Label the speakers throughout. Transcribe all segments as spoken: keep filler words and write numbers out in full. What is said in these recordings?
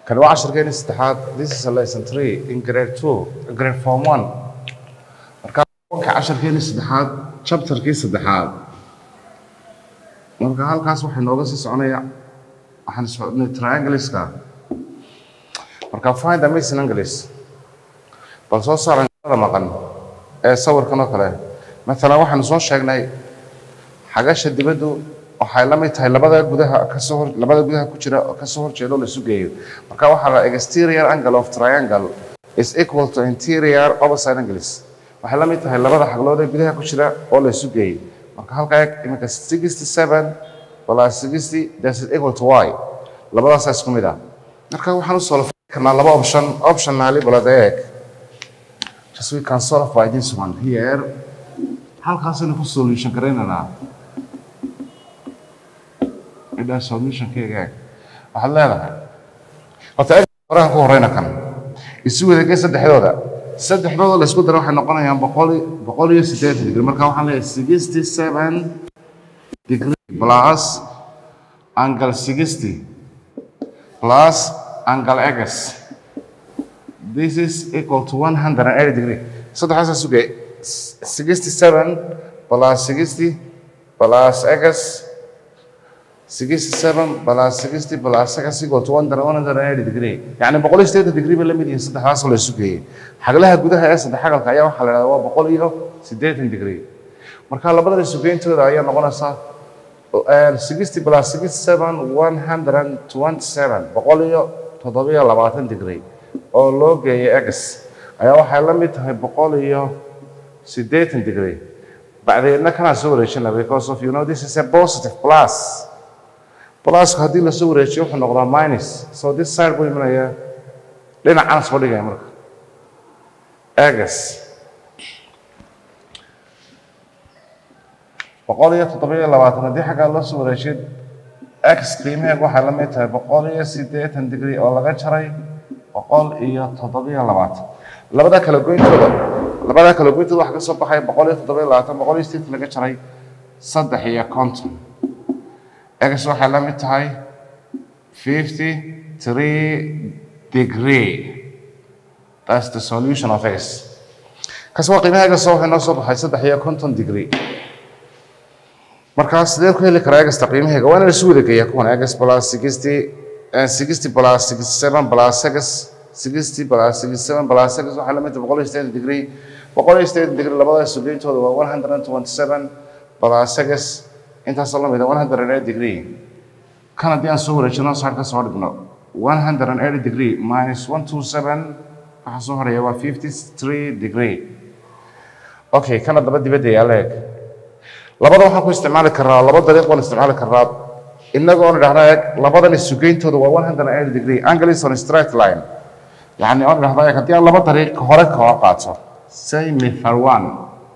Speaker 1: كان وعشر كان استحاد this is a lesson three in grade two grade form one marka عشر كان استحاد chapter kii saddexaad marka halkaas waxa nooga sii soconaya waxaan socodnay triangleska marka find the missing angles bal soo saaran maqan ee sawirkan oo kale مثلا waxaan soo sheegnay xagasha dibaddu waxay la mid tahay labada gudaha ka soo hor labada gudaha ku jira ka soo horjeedo la sugeeyo marka waxa la exterior angle of triangle is equal to interior opposite angles waxay la mid tahay labada xaglood ee gudaha ku jira oo la sugeeyo marka halka imika sixty-seven plus sixty that is equal to y labadaas isku mid ah marka waxaan u solve karnaa laba option optionally baladeeg just we can solve by this one here halkaas inuu ku solution gareynana ida solution keega waxa leedahay horta qoraan ku horeyna kan isu wadaagay saddexdooda saddexdooda la isku daro waxay noqonayaan boqol iyo siddeed degree marka waxaan leeyahay sixty-seven degree plus angle sixty plus angle x this is equal to one hundred eighty degree saddexdaas sugay sixty-seven plus sixty plus x sixty-seven plus sixty plus x equal to one hundred eighty degree يعني boqol iyo siddeed degree baa la mid yahay saddexdaas la isku geeyay xaglaha gudaha ee saddex xagalka ayaa waxa la yiraahdaa waa boqol iyo siddeed degree marka labada isku geeyntooda ayaa noqonaysa sixty plus sixty-seven one hundred twenty-seven boqol iyo toddoba iyo labaatan degree oo loo geeyay x ayaa waxa la mid tahay boqol iyo siddeed degree بعدين كان سوريشن because of you know this is a positive plus plus hadii la soo wareejiyo wuxuu noqdaa minus so this side buu imanaya dhinacan soo dhigay marka x boqol iyo toddoba iyo labaatan hadii xaga la soo wareejiyo x qiimaheedu waxa la mid tahay boqol iyo siddeed degree oo laga jaray boqol iyo toddoba iyo labaatan labada kala goyntooda labada kala goyntooda waxa ka soo baxay boqol iyo toddoba iyo labaatan boqol iyo siddeed laga jaray saddex iyo konton x waxay la mid tahay fifty-three degree that's the solution of x kasoo qiimaha soo waxay noo soo baxay saddex iyo konton degree markaas sidee ku heli karaa x qiimaheega waa in la soo wadageeyaa kuwan x plus sixty and sixty plus sixty-seven plus x sixty plus sixty-seven plus x waxay la mid tahay boqol iyo siddeed degree boqol iyo siddeed degree labada sugeentooda waa one hundred twenty-seven plus x intaas la mid ah one hundred eighty degree kan hadii aan soo wareejino saarka soo dhigno one hundred eighty degree minus one hundred twenty-seven waxa soo haraya waa fifty-three degree okay kana daba dibadda yaaleeg labada waxaan ku isticmaali karaa laba dariiq oo isticmaali karaa inagoo aan dhahnaa labadan isugeyntooda waa one hundred eighty degree angle is on a straight line yani aan dhahnaa hadii aan laba dariiq hore ka qaato say method one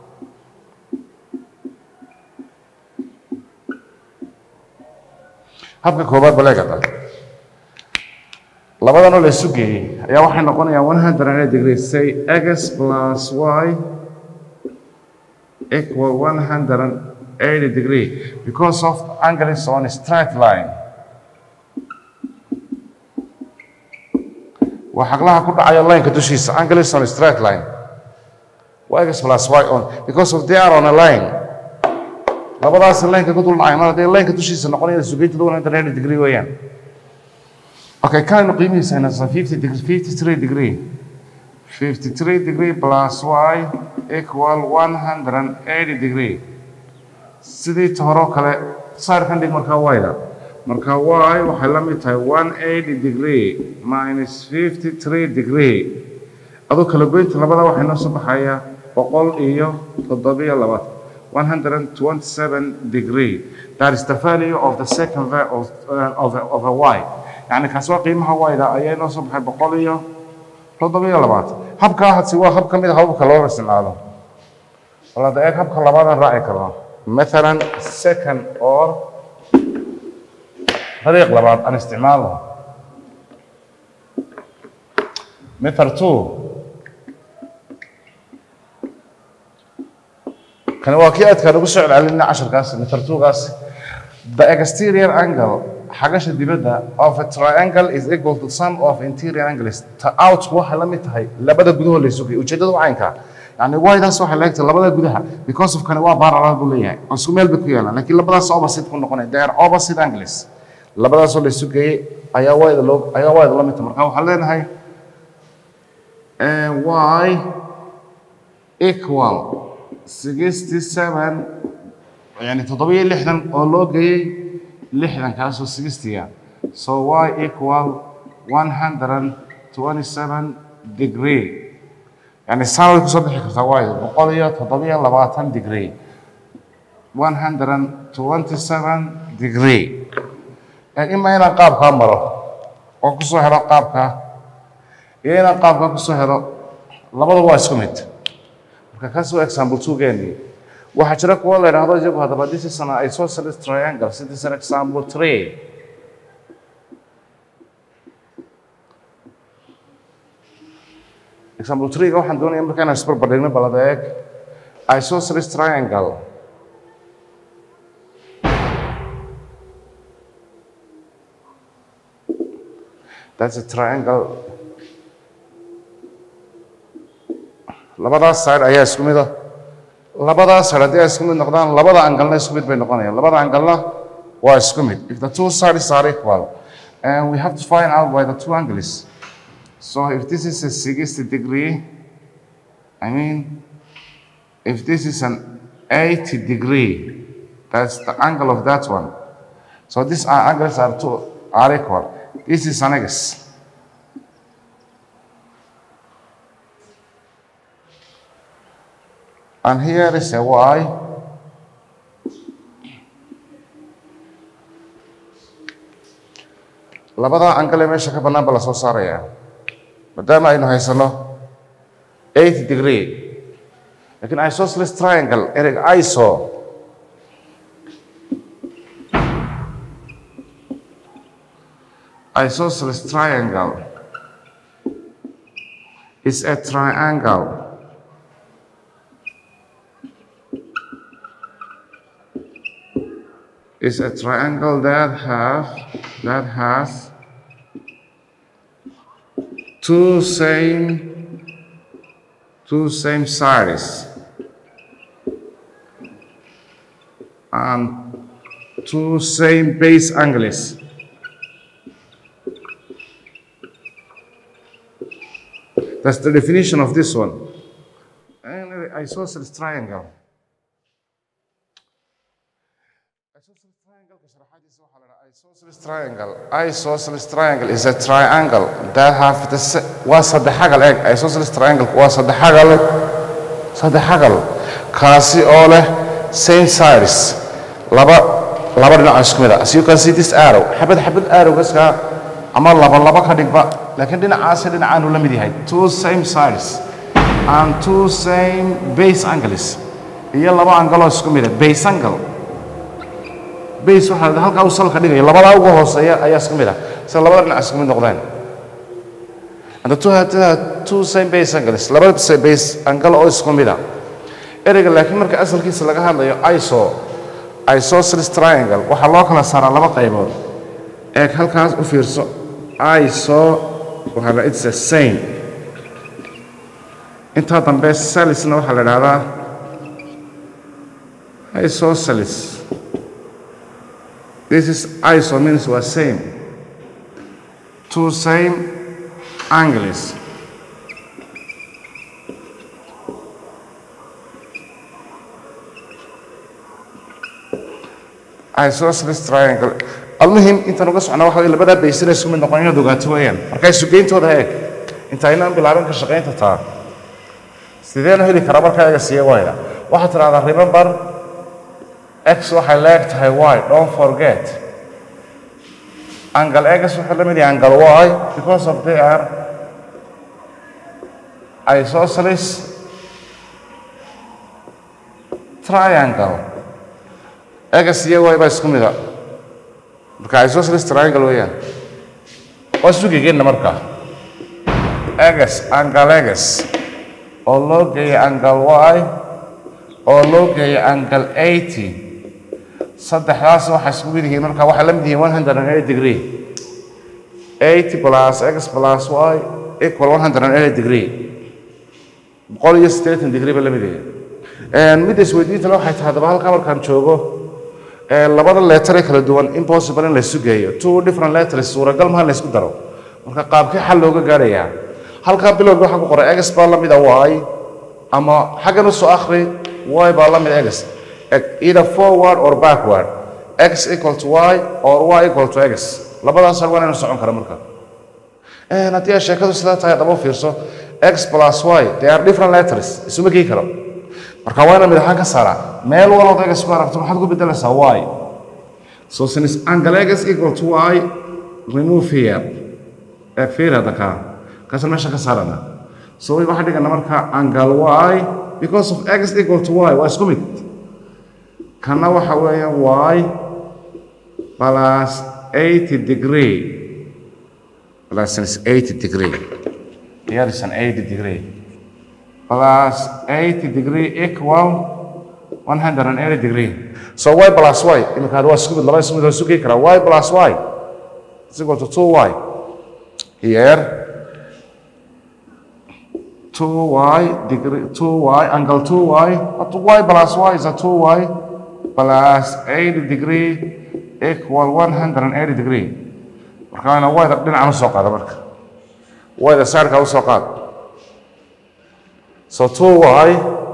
Speaker 1: habka koobaad baleegada labadan oo la isu geeyay ayaa waxay noqonayaan one hundred eighty degree say x plus y equal one hundred eighty degree because of angle is on a straight line وحقلها كل عيال line كدوشيس angle is on a straight line x plus y on because of they are on a line labadaas line ka dul dhacay mar hadii line ka dushiisa noqonaya sugeeytada one hundred eighty degree weeyaan okay kan qiimihiisa ayna fifty degree fifty-three degree fifty-three degree plus y equal one hundred eighty degree sidii hore kale saarkan dhig marka y-da marka y waxay la mid tahay one hundred eighty degree minus fifty-three degree adoo kala goynta labada waxay noo soo baxaya boqol iyo toddoba iyo labaatan one hundred twenty-seven degree that is the value of the second value of, uh, of, a, of a y يعني كاسوا قيمها y da ayay noo soo baxay boqol iyo toddoba iyo labaatan habka hadsi waa hab kamid ah habka loo isticmaalo wala da habka labadan raaci karo مثلا second or طريق labaad aan isticmaalo method two كان واقعيات كانوا بيسأل علينا عشر قاس متر تو قاس the exterior angle حاجة دبادة of a triangle is equal to sum of interior angles out waxa la mid tahay labada gudaha la isugu ujeedadu caynka يعني وايد أسوأ حلاقة labada gudaha because of kana waa parallel buu leeyahay oo isku meel bay ku yeelan laakiin labadaas opposite ku noqonay they are opposite angles labadaas oo la isugu ayaa waayda loo ayaa waayda la mid tahay marka waxa leenahay y equal sixty-seven يعني تضبيه لحدا oo loo geeyay lixdan kaasoo sixty so y equal one hundred twenty-seven degree يعني ساوي kusoo bixi kartaa y boqol iyo toddoba iyo labaatan degree one hundred twenty-seven degree ima inaan qaabka maro oo ku soo helo qaabka iyo inaan qaabka ku soo helo labadaba waa isku mid marka kaas waa example two geeni waxa jira kuwa la yiraahdo iyagu hadaba this is an isosceles triangle this is an example three example three waxaan doonayaa markaan isbar badhigno baladeeg isosceles triangle that's a triangle labadaas side ayaa isku mid ah labadaas side haddii ay isku mid noqdaan labada angalna isku mid bay noqonayaan labada angalna waa isku mid if the two sides are equal and we have to find out why the two angles so if this is a sixty degree I mean if this is an eighty degree that's the angle of that one so these are angles are two are equal this is an x and here is a y labada angle meesha ka banaan bala soo saaraya maadaama aynu haysano eighty degree laakiin isosceles triangle ereg iso isosceles triangle is a triangle is a triangle that have that has two same two same sides and two same base angles that's the definition of this one and isosceles triangle isosceles triangle isosceles triangle is a triangle that have the waa saddexagal eeg isosceles triangle waa saddexagal saddexagal kaasi oo leh same sides laba laba dhinac isku mid ah as you can see this arrow xabad xabad arrow gaska ama laba laba ka dhigba laakiin dhinacaas dhinacaan uu la mid yahay two same sides and two same base angles iyo laba angle oo isku mid ah base angle base waxa halka uu salka dhigay labada ugu hooseeya ayaa isku mid ah sida labada dhinac isku mid noqdeen and the two had two same base angles labada base angle oo isku mid ah ereyga laakiin marka asalkiisa laga hadlayo iso isosceles triangle waxa loo kala saaraa laba qaybood ee halkaas u fiirso iso waxa la it's the same inta dambe celisna waxa la yiraahdaa isosceles this is iso means was same two same angles isosceles triangle المهم انت نقص عنا waxa labada baysina isku mid noqonayna dogaato weeyaan markay sugeyntooda eeg inta inaan bilaaban ka shaqeynta taa sideen heli kara markaaga siiyo wayda waxa tiraahdaa remember x waxa leegtahay y don't forget angle x waxa la mid yahay angle y because of they are isosceles triangle x iyo y ba isku mid ah marka isosceles triangle weeyaan oo sugigeenna marka x angle x oo loo geeyay angle y oo loo geeyay angle eighty saddexdaas waxa isku mid yihiin marka waxa la mid yihiin one hundred eighty degree eighty plus x plus y equal one hundred eighty degree boqol iyo siddeetan degree ba la mid yahay mid isweydiinta waxay tahay hadaba halka markaan joogo labada letter ee kala duwan impossible in la isu geeyo two different letters suuragal ma la isku daro marka qaabkii xal looga gaarayaa halka bilowga waxa ku qoran x baa la mid ah y ama xagan u soo akhri y baa la mid ah x either forward or backward x equal to y or y equal to x labadaas hal waan socon kara marka ee haddii sheekadu sidaa tahay daba fiirso x plus y they are different letters isuma kii karo marka waa mid ahaan ka saara meel walba x ku aragto maxaad ku bedelaysaa y so since angle x equal to y remove here e fiir hada ka kaas meesha ka saarana so waxa dhigana marka angle y because of x equal to y waa isku mid kana waxa weeyaan y plus eighty degree plus eighty degree here is an eighty degree plus eighty degree equal one hundred eighty degree so y plus y imika waa isku mid laba isku mid oo isku kara y plus y is equal to two y here two y degree two y angle two y but y plus y is a two y plus eighty degree equal one hundred eighty degree marka ana wayda dhinaca soo qaado marka wayda saarka u soo qaado so two y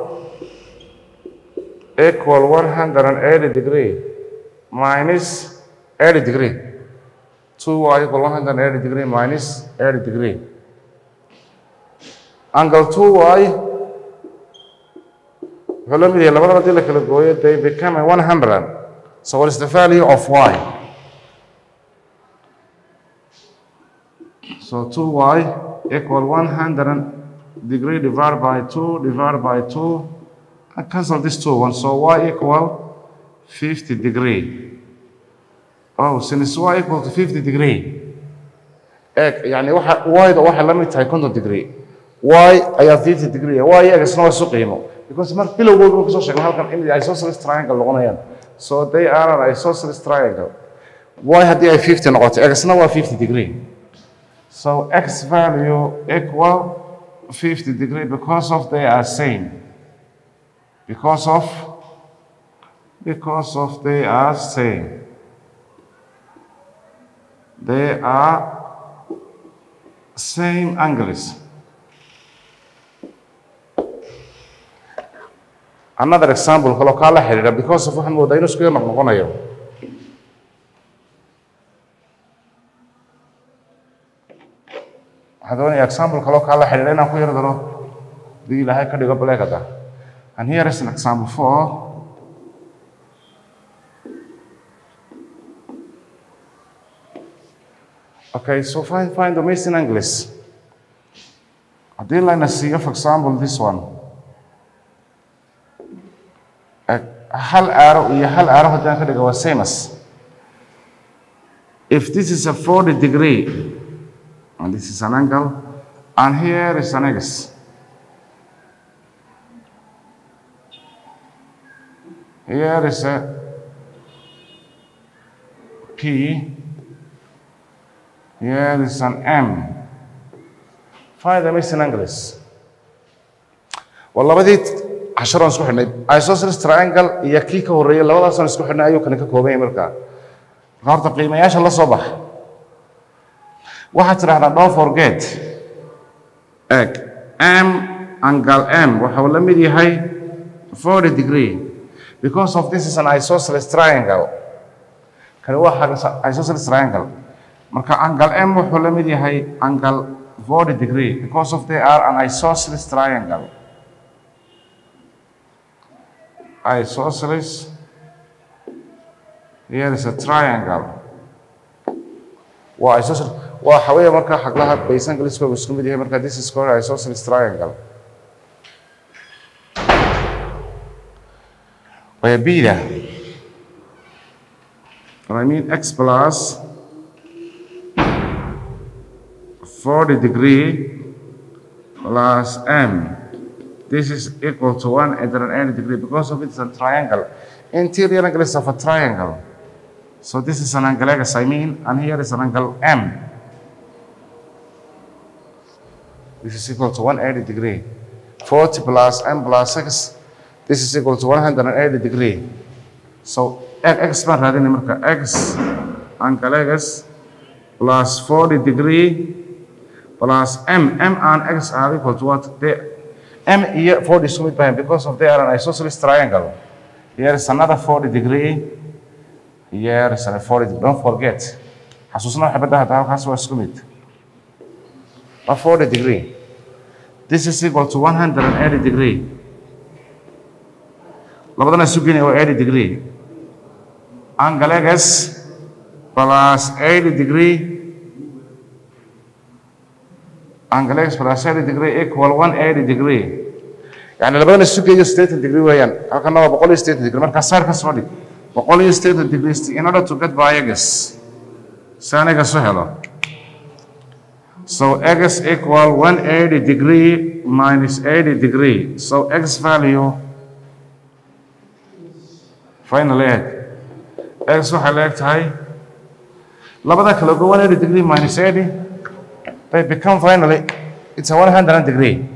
Speaker 1: equal one hundred eighty degree minus eighty degree two y equal one hundred eighty degree minus eighty degree angle two y ولا مدي لما بدي لك الجوية they become one hundred so what is the value of y so two y equal one hundred degree divided by two divided by two I cancel this two one so y equal fifty degree oh since y equal to fifty degree يعني واحد y ده واحد لم يتهي كنتو degree y أي thirty degree y يجلس نوع سقيمه because mark below we will show halkan in the isosceles triangle noqonayaan so they are an isosceles triangle y hadii ay fifty noqoto x na waa fifty degree so x value equal fifty degree because of they are same because of because of they are same they are same angles another example kalo kala xiriira because of waxaan moodaa inuu isku yar noqonayo hadaan example kalo kala xiriira inaan ku yar daro dii ilaahay ka dhigo baleekada and here is an example for okay so find find the missing angles hadii layna siiyo for example this one hal arrow iyo hal arrow hadaan ka dhigo waa same as if this is a forty degree and this is an angle and here is an x here is a p here is an m find the missing angles والله عشرة isku xidhnay isosceles triangle iyo kii ka horeeyay labadaas aan isku xidhnay ayuu kan ka kooban yahay marka horta qiimayaasha la soo bax waxa tiraahdaa don't forget egg m angle m waxa uu la mid yahay forty degree because of this is an isosceles triangle kan waxa isosceles triangle marka angle m wuxuu la mid yahay angle forty degree because of they are an isosceles triangle isosceles here is a triangle waa isosceles waa xawaya marka xaqlaha baysan galiska isku mid yahay marka this is called isosceles triangle way bida I mean x plus forty degree plus m this is equal to one hundred eighty degree because of it's a triangle interior angle is of a triangle. So this is an angle X, I mean, and here is an angle M. This is equal to one hundred eighty degree. forty plus M plus X, this is equal to one hundred eighty degree. So X X angle X plus forty degree plus M. M and X are equal to what? They, M here forty is because of they are an isosceles triangle. Here is another forty degree. Here is a forty. Don't forget. حسوسنا حبتها تعال خاص واسكميت. A forty degree. This is equal to one hundred eighty degree. لبضنا سكيني هو eighty degree. Angle X plus eighty degree. Angle X plus eighty degree equal one hundred eighty degree. يعني لبضنا سكيني thirty degree ويان. هكذا هو بقول thirty degree. مركز صار كسودي. بقول thirty degree in order to get by X. سانيك سهلة. So X equal one hundred eighty degree minus eighty degree. So X value finally X وحلقت هاي لبدا كلو one hundred degree minus eighty they become finally it's a one hundred degree.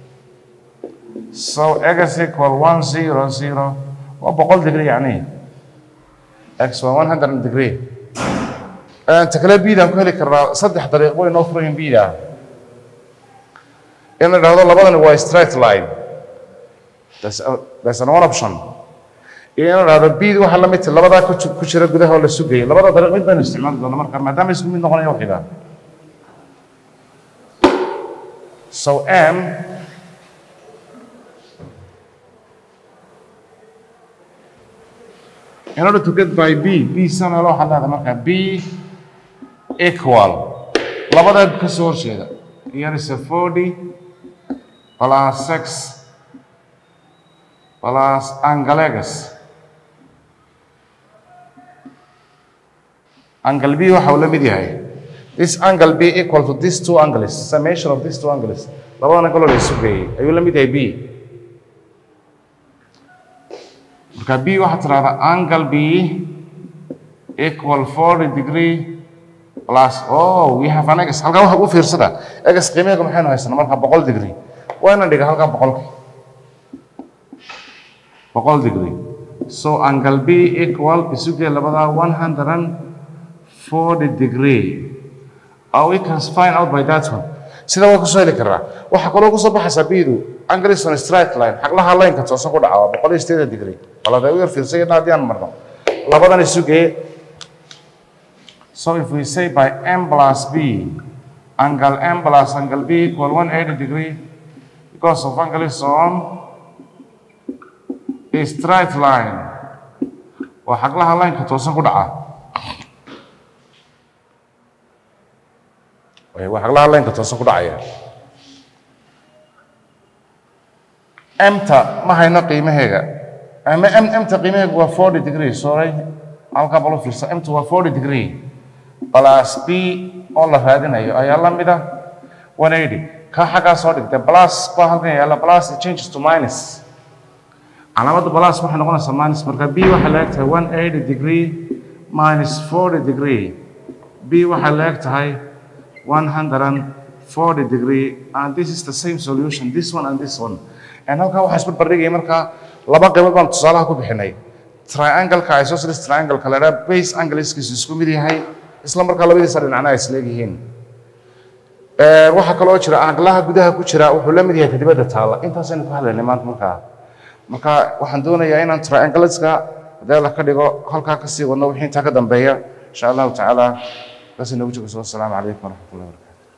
Speaker 1: So X equal one hundred وبقول degree يعني X one hundred degree. أنت كلا بيدا كهلي كرا صدق طريق وين نوفرين بيدا إن هذا الله بدنا هو straight line. That's a, that's an option. إن هذا بيد وحلا مثل الله بدنا كش كشرة جده ولا سوقي الله بدنا طريق مين بنستعمل ده مرة ما دام اسمه من نقول يوحدا. So M in order to get by B B سنة لو حلا هذا مرة B equal لبدا كسور شيء here is a forty plus six plus angle X angle B وحول مدي هاي this angle B equal to these two angles summation of these two angles لبدا نقول له يسوي أيوة مدي هاي B because B واحد هذا angle B equal forty degree plus oh we have an X halkan waxa u fiirsada X qiimeeyga maxay haysan marka one hundred degree waana dhiga halkan one hundred one hundred degree so angle B equal isuge labada one hundred forty degree or we can find out by that one sida waa ku soo heli karaa waxa kale oo ku soo baxaysa biidu angle is on a straight line xaqlaha line ka toosan ku dhaca one hundred eighty degree walaa way fiirsayna hadii aan marno labadan isuge. So if we say by M plus B, angle M plus angle B equal one hundred eighty degree, because of angle is on a straight line. وحقلها line كتوصل كده. وحقلها line كتوصل كده عيا. M تا ما هي نقيمة هيك. M M M تقيمة هو forty degree. Sorry, I'll couple of this. M to forty degree. plus B all of هذين أيوة أيلا ميدا one eighty كحاجة صادق the plus كهذين يلا plus it changes to minus علامة plus ما إحنا قلنا minus مركب B وحلقتها one eighty degree minus forty degree B وحلقتها هاي one hundred forty degree and this is the same solution this one and this one and هالكا وحسب البريق مركا لبا قيمة بام تصالح كوب حناي triangle كا isosceles triangle كلا base angle إسكيس إسكو ميدي هاي isla markaa labadii sar dhinacna is leeyihiin ee waxa kale oo jira aqlaha gudaha ku jira wuxuu la mid yahay dibadda taala intaas aynu ku hadlaynay maanta markaa marka waxaan doonayaa inaan triangleska dal ka dhigo halka ka sii wadno wixii inta ka dambeeya insha Allah ta'ala kasii nagu joogo. Assalamu alaykum wa rahmatullahi wa barakatuh.